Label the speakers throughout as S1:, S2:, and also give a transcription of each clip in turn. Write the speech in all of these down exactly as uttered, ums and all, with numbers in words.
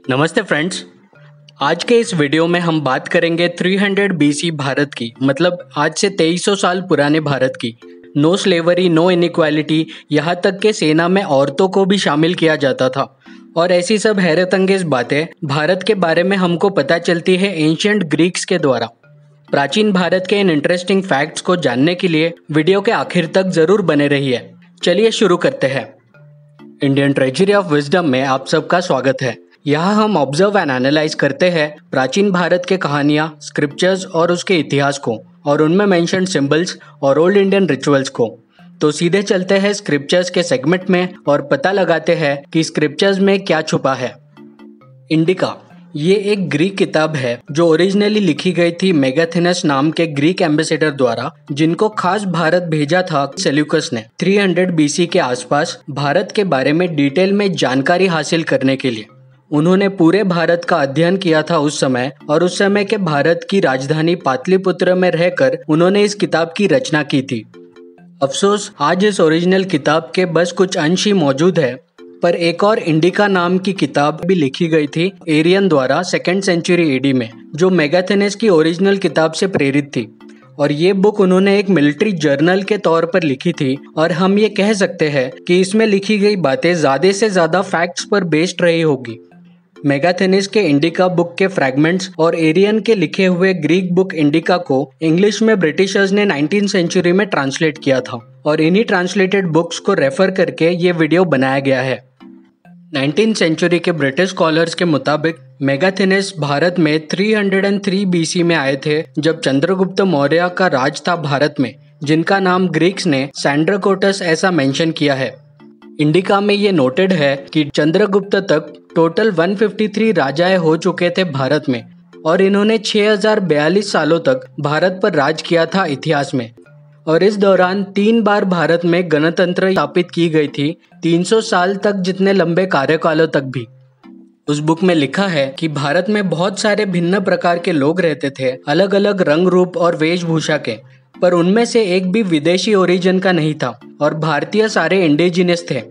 S1: नमस्ते फ्रेंड्स। आज के इस वीडियो में हम बात करेंगे तीन सौ बीसी भारत की, मतलब आज से तेईस सौ साल पुराने भारत की। नो स्लेवरी, नो इनइक्वालिटी, यहाँ तक के सेना में औरतों को भी शामिल किया जाता था। और ऐसी सब हैरतअंगेज बातें भारत के बारे में हमको पता चलती है एंशिएंट ग्रीक्स के द्वारा। प्राचीन भारत के इन इंटरेस्टिंग फैक्ट्स को जानने के लिए वीडियो के आखिर तक जरूर बने रहिए। चलिए शुरू करते हैं। इंडियन ट्रेजरी ऑफ विजडम में आप सबका स्वागत है। यहाँ हम ऑब्जर्व एंड एनालाइज करते हैं प्राचीन भारत के कहानियाँ, स्क्रिप्चर्स और उसके इतिहास को, और उनमें मेंशन सिंबल्स और ओल्ड इंडियन रिचुअल्स को। तो सीधे चलते हैं स्क्रिप्चर्स के सेगमेंट में और पता लगाते हैं कि स्क्रिप्चर्स में क्या छुपा है। इंडिका ये एक ग्रीक किताब है जो ओरिजिनली लिखी गई थी मेगाथिनस नाम के ग्रीक एम्बेसडर द्वारा, जिनको खास भारत भेजा था सेल्यूकस ने तीन सौ बीसी के आसपास भारत के बारे में डिटेल में जानकारी हासिल करने के लिए। उन्होंने पूरे भारत का अध्ययन किया था उस समय, और उस समय के भारत की राजधानी पाटलिपुत्र में रहकर उन्होंने इस किताब की रचना की थी। अफसोस आज इस ओरिजिनल किताब के बस कुछ अंश ही मौजूद है, पर एक और इंडिका नाम की किताब भी लिखी गई थी एरियन द्वारा सेकेंड सेंचुरी एडी में, जो मेगाथिनस की ओरिजिनल किताब से प्रेरित थी। और ये बुक उन्होंने एक मिलिट्री जर्नल के तौर पर लिखी थी, और हम ये कह सकते हैं कि इसमें लिखी गई बातें ज्यादा से ज्यादा फैक्ट्स पर बेस्ड रही होगी। मेगाथिनस के इंडिका बुक के फ्रैगमेंट्स और एरियन के लिखे हुए ग्रीक बुक इंडिका को इंग्लिश में ब्रिटिशर्स ने नाइनटीन सेंचुरी में ट्रांसलेट किया था, और इन्हीं ट्रांसलेटेड बुक्स को रेफर करके ये वीडियो बनाया गया है। नाइनटीन सेंचुरी के ब्रिटिश स्कॉलर्स के मुताबिक मेगाथिनस भारत में तीन सौ तीन बीसी में आए थे, जब चंद्रगुप्त मौर्य का राज था भारत में, जिनका नाम ग्रीक्स ने सैंड्राकोटस ऐसा मेंशन किया है। इंडिका में ये नोटेड है कि चंद्रगुप्त तक टोटल एक सौ तिरेपन राजाएं हो चुके थे भारत में, और इन्होंने छह हज़ार बयालीस सालों तक भारत पर राज किया था इतिहास में। और इस दौरान तीन बार भारत में गणतंत्र स्थापित की गई थी, तीन सौ साल तक जितने लंबे कार्यकालों तक भी। उस बुक में लिखा है कि भारत में बहुत सारे भिन्न प्रकार के लोग रहते थे, अलग अलग रंग रूप और वेशभूषा के, पर उनमें से एक भी विदेशी ओरिजिन का नहीं था, और भारतीय सारे इंडिजिनस थे।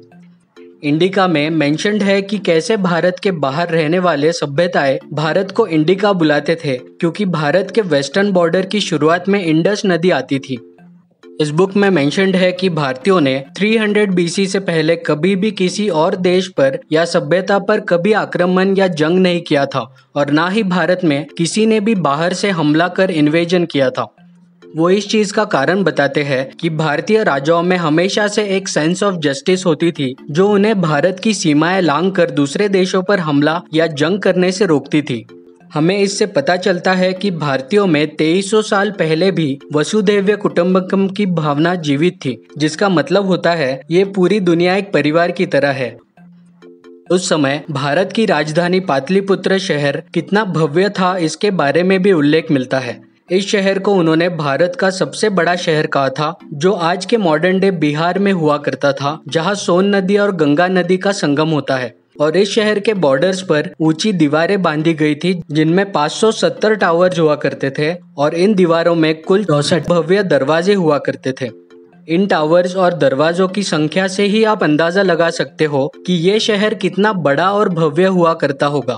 S1: इंडिका में मेंशन्ड है कि कैसे भारत के बाहर रहने वाले सभ्यताएं भारत को इंडिका बुलाते थे, क्योंकि भारत के वेस्टर्न बॉर्डर की शुरुआत में इंडस नदी आती थी। इस बुक में मेंशन्ड है कि भारतीयों ने तीन सौ बीसी से पहले कभी भी किसी और देश पर या सभ्यता पर कभी आक्रमण या जंग नहीं किया था, और ना ही भारत में किसी ने भी बाहर से हमला कर इन्वेजन किया था। वो इस चीज का कारण बताते हैं कि भारतीय राजाओं में हमेशा से एक सेंस ऑफ जस्टिस होती थी, जो उन्हें भारत की सीमाएं लांघ कर दूसरे देशों पर हमला या जंग करने से रोकती थी। हमें इससे पता चलता है कि भारतीयों में तेईस सौ साल पहले भी वसुधैव कुटुंबकम की भावना जीवित थी, जिसका मतलब होता है ये पूरी दुनिया एक परिवार की तरह है। उस समय भारत की राजधानी पाटलिपुत्र शहर कितना भव्य था, इसके बारे में भी उल्लेख मिलता है। इस शहर को उन्होंने भारत का सबसे बड़ा शहर कहा था, जो आज के मॉडर्न डे बिहार में हुआ करता था, जहां सोन नदी और गंगा नदी का संगम होता है। और इस शहर के बॉर्डर्स पर ऊंची दीवारें बांधी गई थी, जिनमें पाँच सौ सत्तर टावर्स हुआ करते थे, और इन दीवारों में कुल चौसठ भव्य दरवाजे हुआ करते थे। इन टावर्स और दरवाजों की संख्या से ही आप अंदाजा लगा सकते हो कि ये शहर कितना बड़ा और भव्य हुआ करता होगा।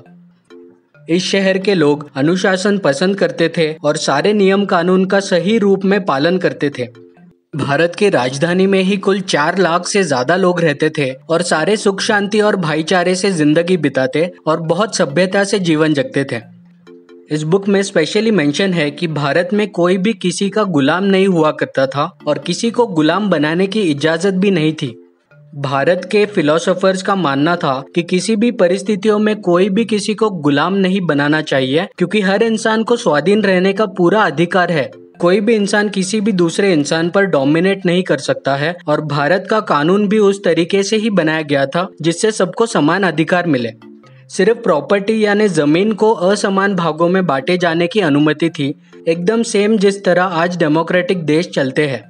S1: इस शहर के लोग अनुशासन पसंद करते थे और सारे नियम कानून का सही रूप में पालन करते थे। भारत की राजधानी में ही कुल चार लाख से ज्यादा लोग रहते थे, और सारे सुख शांति और भाईचारे से जिंदगी बिताते और बहुत सभ्यता से जीवन जगते थे। इस बुक में स्पेशली मेंशन है कि भारत में कोई भी किसी का गुलाम नहीं हुआ करता था, और किसी को गुलाम बनाने की इजाजत भी नहीं थी। भारत के फिलोसोफर्स का मानना था कि किसी भी परिस्थितियों में कोई भी किसी को गुलाम नहीं बनाना चाहिए, क्योंकि हर इंसान को स्वाधीन रहने का पूरा अधिकार है। कोई भी इंसान किसी भी दूसरे इंसान पर डोमिनेट नहीं कर सकता है, और भारत का कानून भी उस तरीके से ही बनाया गया था जिससे सबको समान अधिकार मिले। सिर्फ प्रॉपर्टी यानी जमीन को असमान भागों में बांटे जाने की अनुमति थी, एकदम सेम जिस तरह आज डेमोक्रेटिक देश चलते हैं।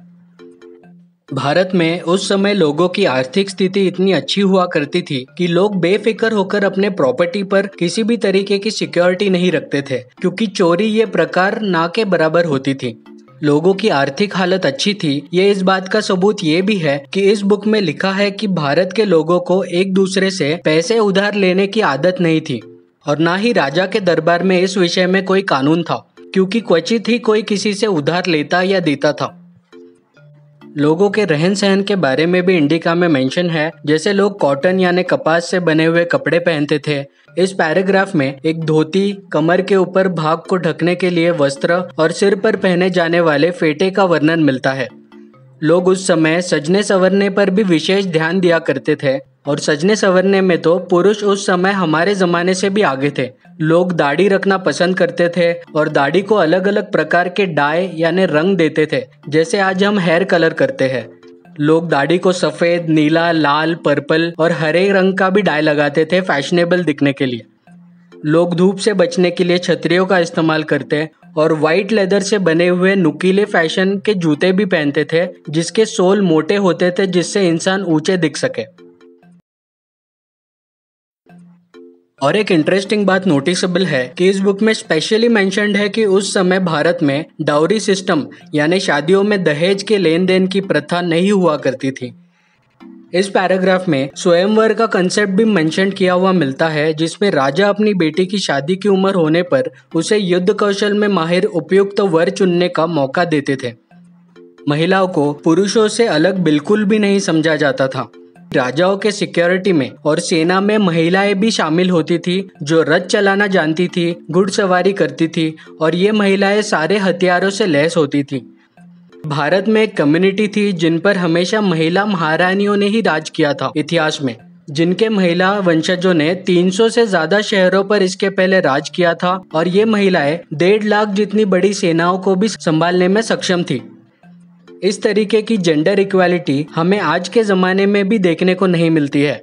S1: भारत में उस समय लोगों की आर्थिक स्थिति इतनी अच्छी हुआ करती थी कि लोग बेफिक्र होकर अपने प्रॉपर्टी पर किसी भी तरीके की सिक्योरिटी नहीं रखते थे, क्योंकि चोरी ये प्रकार ना के बराबर होती थी। लोगों की आर्थिक हालत अच्छी थी, ये इस बात का सबूत ये भी है कि इस बुक में लिखा है कि भारत के लोगों को एक दूसरे से पैसे उधार लेने की आदत नहीं थी, और ना ही राजा के दरबार में इस विषय में कोई कानून था, क्योंकि क्वचित ही कोई किसी से उधार लेता या देता था। लोगों के रहन सहन के बारे में भी इंडिका में मेंशन है, जैसे लोग कॉटन यानी कपास से बने हुए कपड़े पहनते थे। इस पैराग्राफ में एक धोती, कमर के ऊपर भाग को ढकने के लिए वस्त्र और सिर पर पहने जाने वाले फेटे का वर्णन मिलता है। लोग उस समय सजने संवरने पर भी विशेष ध्यान दिया करते थे, और सजने संवरने में तो पुरुष उस समय हमारे जमाने से भी आगे थे। लोग दाढ़ी रखना पसंद करते थे और दाढ़ी को अलग अलग प्रकार के डाई यानी रंग देते थे, जैसे आज हम हेयर कलर करते हैं। लोग दाढ़ी को सफेद, नीला, लाल, पर्पल और हरे रंग का भी डाई लगाते थे फैशनेबल दिखने के लिए। लोग धूप से बचने के लिए छतरियों का इस्तेमाल करते और वाइट लेदर से बने हुए नुकीले फैशन के जूते भी पहनते थे, जिसके सोल मोटे होते थे जिससे इंसान ऊंचे दिख सके। और एक इंटरेस्टिंग बात नोटिसेबल है कि इस बुक में स्पेशली मेंशन्ड है कि उस समय भारत में डाउरी सिस्टम यानी शादियों में दहेज के लेन देन की प्रथा नहीं हुआ करती थी। इस पैराग्राफ में स्वयंवर का कंसेप्ट भी मेंशन किया हुआ मिलता है, जिसमें राजा अपनी बेटी की शादी की उम्र होने पर उसे युद्ध कौशल में माहिर उपयुक्त तो वर चुनने का मौका देते थे। महिलाओं को पुरुषों से अलग बिल्कुल भी नहीं समझा जाता था। राजाओं के सिक्योरिटी में और सेना में महिलाएं भी शामिल होती थी, जो रथ चलाना जानती थी, घुड़सवारी करती थी, और ये महिलाएं सारे हथियारों से लैस होती थी। भारत में एक कम्युनिटी थी जिन पर हमेशा महिला महारानियों ने ही राज किया था इतिहास में, जिनके महिला वंशजों ने तीन सौ से ज्यादा शहरों पर इसके पहले राज किया था, और ये महिलाएं डेढ़ लाख जितनी बड़ी सेनाओं को भी संभालने में सक्षम थी। इस तरीके की जेंडर इक्वालिटी हमें आज के जमाने में भी देखने को नहीं मिलती है।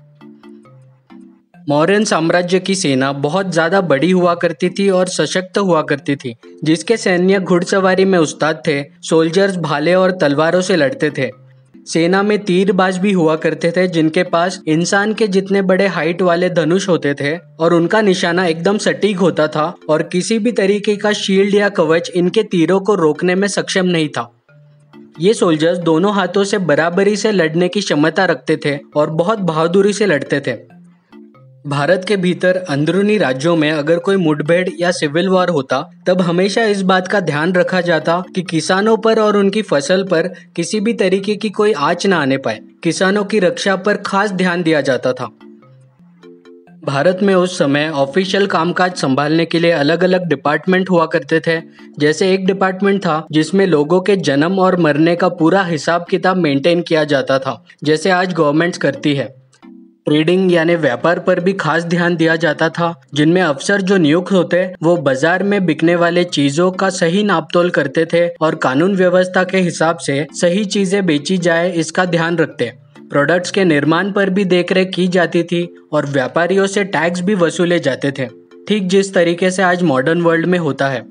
S1: मौर्यन साम्राज्य की सेना बहुत ज्यादा बड़ी हुआ करती थी और सशक्त हुआ करती थी, जिसके सैन्य घुड़सवारी में उस्ताद थे। सोल्जर्स भाले और तलवारों से लड़ते थे। सेना में तीरबाज भी हुआ करते थे, जिनके पास इंसान के जितने बड़े हाइट वाले धनुष होते थे, और उनका निशाना एकदम सटीक होता था, और किसी भी तरीके का शील्ड या कवच इनके तीरों को रोकने में सक्षम नहीं था। ये सोल्जर्स दोनों हाथों से बराबरी से लड़ने की क्षमता रखते थे और बहुत बहादुरी से लड़ते थे। भारत के भीतर अंदरूनी राज्यों में अगर कोई मुठभेड़ या सिविल वॉर होता, तब हमेशा इस बात का ध्यान रखा जाता कि किसानों पर और उनकी फसल पर किसी भी तरीके की कोई आंच न आने पाए। किसानों की रक्षा पर खास ध्यान दिया जाता था। भारत में उस समय ऑफिशियल कामकाज संभालने के लिए अलग अलग डिपार्टमेंट हुआ करते थे। जैसे एक डिपार्टमेंट था जिसमें लोगों के जन्म और मरने का पूरा हिसाब किताब मेंटेन किया जाता था, जैसे आज गवर्नमेंट्स करती है। ट्रेडिंग यानी व्यापार पर भी खास ध्यान दिया जाता था, जिनमें अफसर जो नियुक्त होते वो बाजार में बिकने वाले चीजों का सही नापतोल करते थे और कानून व्यवस्था के हिसाब से सही चीजें बेची जाए इसका ध्यान रखते। प्रोडक्ट्स के निर्माण पर भी देखरेख की जाती थी और व्यापारियों से टैक्स भी वसूले जाते थे, ठीक जिस तरीके से आज मॉडर्न वर्ल्ड में होता है।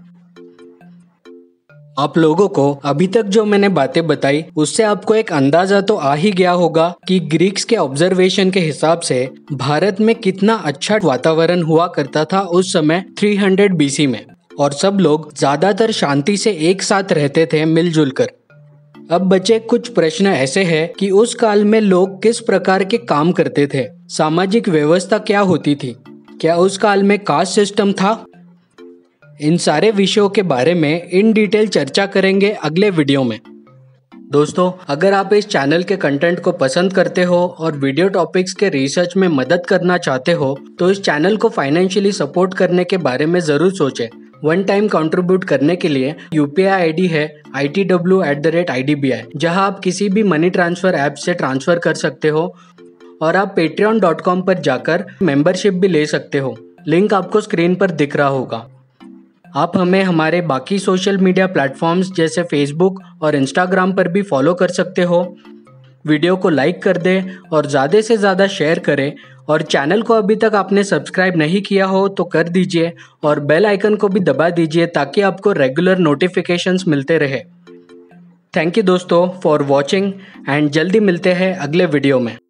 S1: आप लोगों को अभी तक जो मैंने बातें बताई उससे आपको एक अंदाजा तो आ ही गया होगा कि ग्रीक्स के ऑब्जर्वेशन के हिसाब से भारत में कितना अच्छा वातावरण हुआ करता था उस समय तीन सौ बीसी में, और सब लोग ज्यादातर शांति से एक साथ रहते थे मिलजुल कर। अब बचे कुछ प्रश्न ऐसे हैं कि उस काल में लोग किस प्रकार के काम करते थे, सामाजिक व्यवस्था क्या होती थी, क्या उस काल में कास्ट सिस्टम था। इन सारे विषयों के बारे में इन डिटेल चर्चा करेंगे अगले वीडियो में। दोस्तों, अगर आप इस चैनल के कंटेंट को पसंद करते हो और वीडियो टॉपिक्स के रिसर्च में मदद करना चाहते हो, तो इस चैनल को फाइनेंशियली सपोर्ट करने के बारे में जरूर सोचें। वन टाइम कंट्रीब्यूट करने के लिए यूपीआई आईडी है I T W at the rate I D B I, जहाँ आप किसी भी मनी ट्रांसफर ऐप से ट्रांसफर कर सकते हो, और आप पेट्रियन डॉट कॉम पर जाकर मेंबरशिप भी ले सकते हो। लिंक आपको स्क्रीन पर दिख रहा होगा। आप हमें हमारे बाकी सोशल मीडिया प्लेटफॉर्म्स जैसे फेसबुक और इंस्टाग्राम पर भी फॉलो कर सकते हो। वीडियो को लाइक कर दें और ज़्यादा से ज़्यादा शेयर करें, और चैनल को अभी तक आपने सब्सक्राइब नहीं किया हो तो कर दीजिए, और बेल आइकन को भी दबा दीजिए ताकि आपको रेगुलर नोटिफिकेशंस मिलते रहे। थैंक यू दोस्तों फॉर वॉचिंग, एंड जल्दी मिलते हैं अगले वीडियो में।